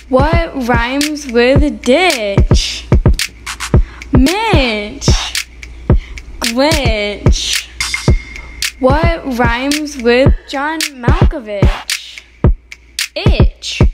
What rhymes with ditch? Mitch. Glitch. What rhymes with John Malkovich? Itch.